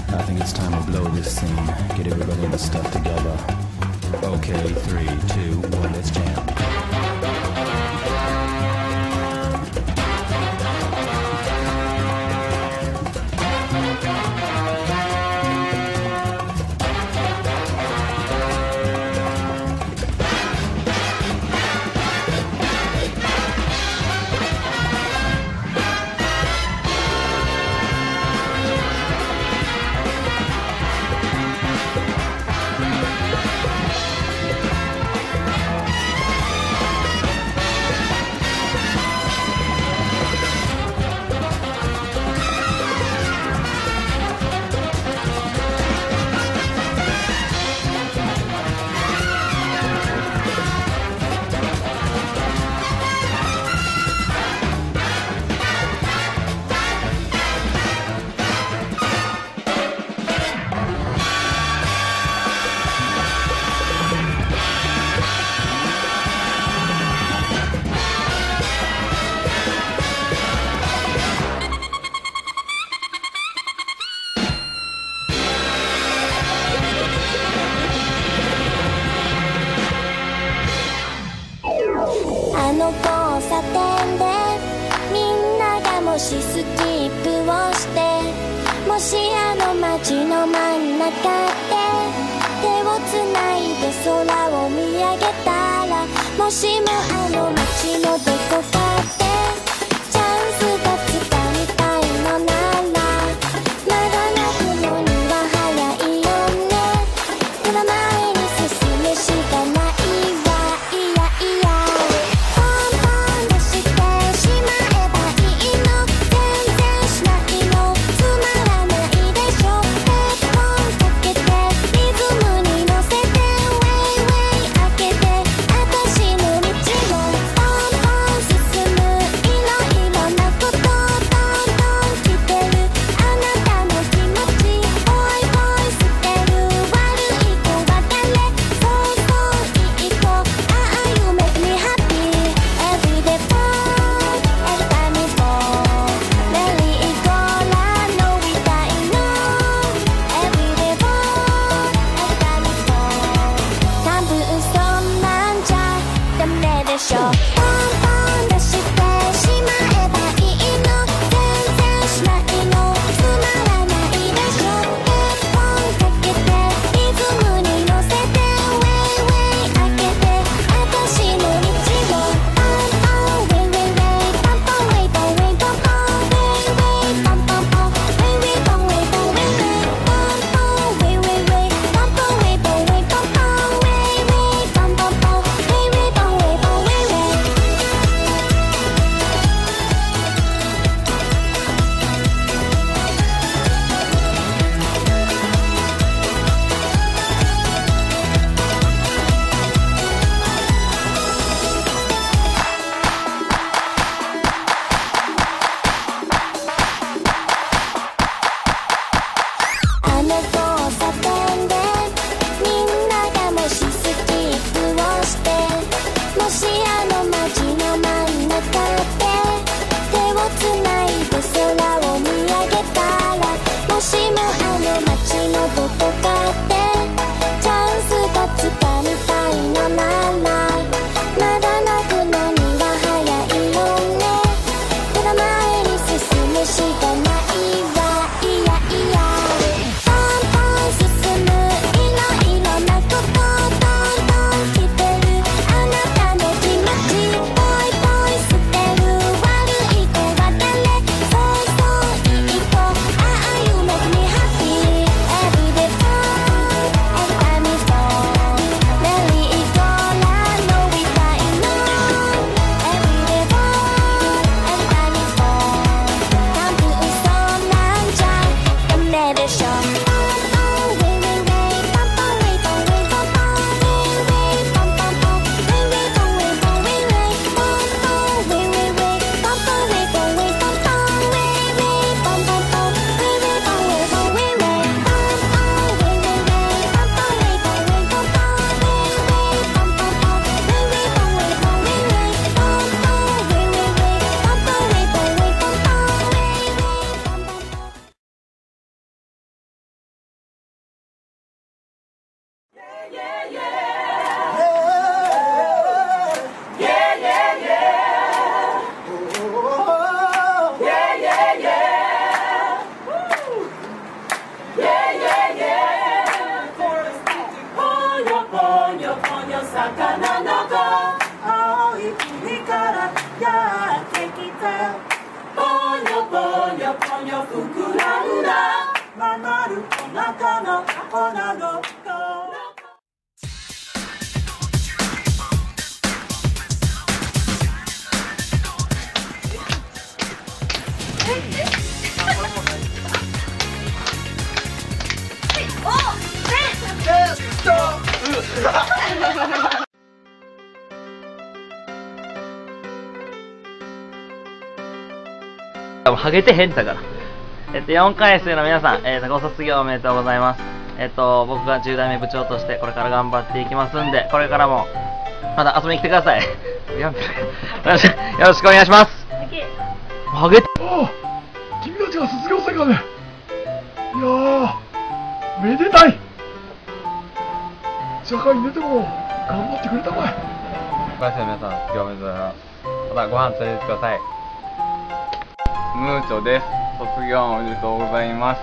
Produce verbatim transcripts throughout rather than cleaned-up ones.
I think it's time to blow this scene. Get everybody in the stuff together. Okay, three, two, one, let's jam. あの交差点でみんながもしスキップをしてもしあの街の真ん中で手をつないで空を見上げたらもしもあの街のどこかでチャンスがつかみたいのならまだ泣くのには早いよねでは前に進むしかないわいやいやポンポン出してしまえばいいの全然しないのつまらないでしょ一本かけてリズムに乗せてウェイウェイ開けて私の道をポンポンウェイウェイウェイポンポンウェイポンウェイポンポンウェイウェイポンポンポンウェイウェイポンウェイポンウェイウェイポンポンウェイウェイウェイポンポンウェイポンウェイポンポンウェイウェイポンポンポンウェイウェイポンウェイポンウェイあの交差点でみんながもしスキップをしてもしあの街の真ん中で手をつないで空を見上げたらもしもあの街のどこかでチャンスがつかみたいのならまだ泣くのには早いよねただ前に進むしかないわいやいやでしょ魚の子青い海からやってきたぽにょぽにょぽにょ膨らんだまんまるお腹の女の子ハゲてへんだから。えっと、よんかい生の皆さん、えっと、ご卒業おめでとうございます。えっと、僕がじゅう代目部長としてこれから頑張っていきますんで、これからも、また遊びに来てください。よろしくお願いします。ハゲて、 ああ、君たちが卒業生かね。いやー、めでたい。社会に出ても頑張ってくれたまえ。 よんかい生の皆さん、卒業おめでとうございます。またご飯連れてってください。ムーチョです。卒業おめでとうございます。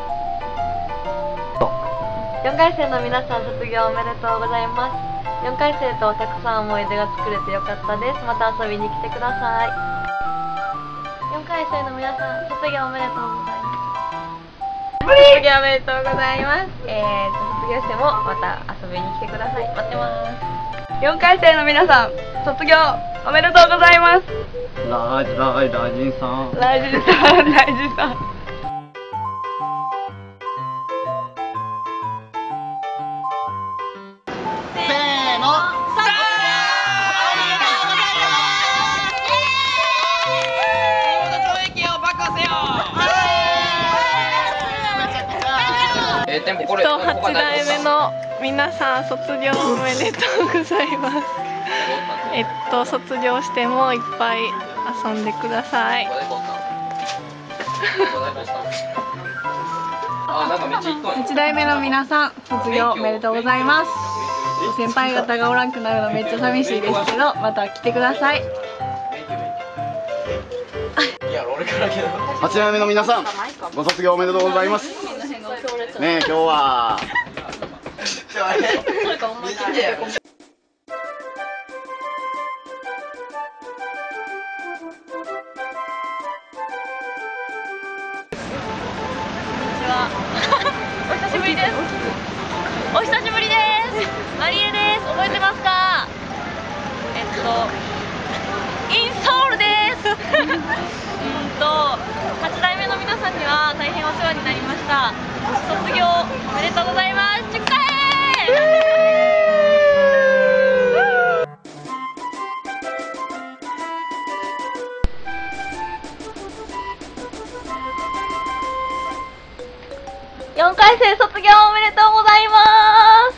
よんかい生の皆さん、卒業おめでとうございます。よんかい生とたくさん思い出が作れてよかったです。また遊びに来てください。よんかい生の皆さん、卒業おめでとうございます。卒業おめでとうございます。えーと、卒業してもまた遊びに来てください。待ってます。よんかい生の皆さん、卒業おめでとうございます。 ラージラージラージンさん。 ライジさん、ライジさん。 えー、テンポこれ。 はち代目の皆さん、卒業おめでとうございます。えっと、卒業してもいっぱい遊んでください。はち代目の皆さん、卒業おめでとうございます。先輩方がおらんくなるのめっちゃ寂しいですけど、また来てください。 はち代目の皆さん、ご卒業おめでとうございます。ねえ、今日はお久しぶりです。お久しぶりです。マリエです。覚えてますか？えっと、インソールです。うんと、はち代目の皆さんには大変お世話になりました。卒業おめでとうございます。じゅっかい。よんかい生卒業おめでとうございます。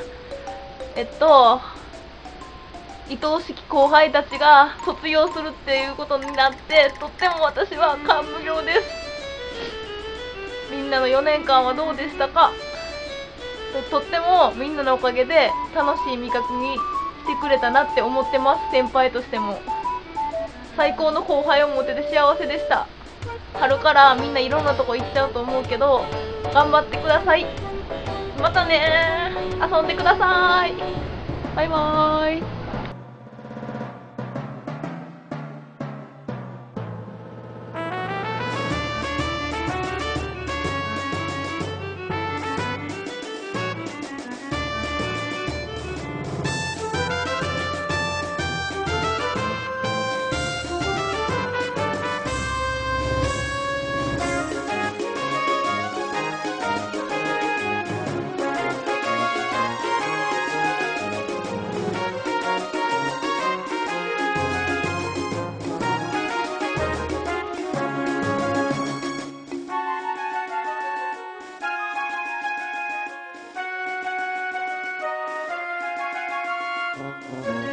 えっと愛おしき後輩たちが卒業するっていうことになってとっても私は感無量です。みんなのよねんかんはどうでしたか？と, とってもみんなのおかげで楽しい味覚にしてくれたなって思ってます。先輩としても最高の後輩を持てて幸せでした。春からみんないろんなとこ行っちゃうと思うけど頑張ってください。またねー、遊んでください。バイバーイ。 「